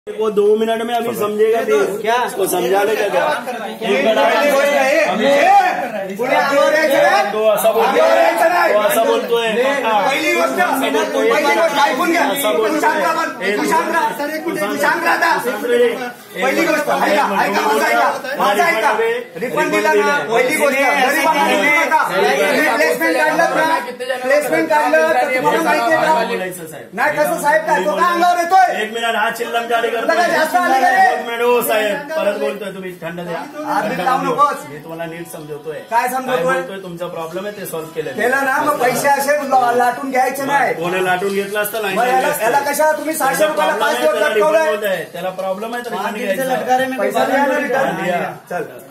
वो 2 मिनट में अभी समझेगा क्या उसको समझा लेगा क्या तो असं बोलतोय पहिली गोष्ट ऐकून घ्या. पहिली गोष्ट ऐका रिफंड दिला ना. पहिली गोष्ट प्लेसमेंट काढलं तर तुम्हाला माहिती आहे नाही कसं साहेब काय तो काय अंगावर येतोय. 1 मिनिट हा चिल्लम गाडी करतोय. जास्त आली का रे? 1 मिनिट हो साहेब परत बोलतोय तुम्ही थंड द्या. लावू नकोस. मी तुम्हाला नीट समजवतोय. काय समजवतोय? तुमचा प्रॉब्लेम आहे ते सॉल्व्ह केलं ना. मग पैसे असे लाटून घ्यायचे नाही. कोणी लाटून घेतला असता याला कशा तुम्ही 600 रुपयाला 5 दिवस लटकवलंय. त्याला प्रॉब्लेम आहे तर पैसा द्या ना रिटर्न. चल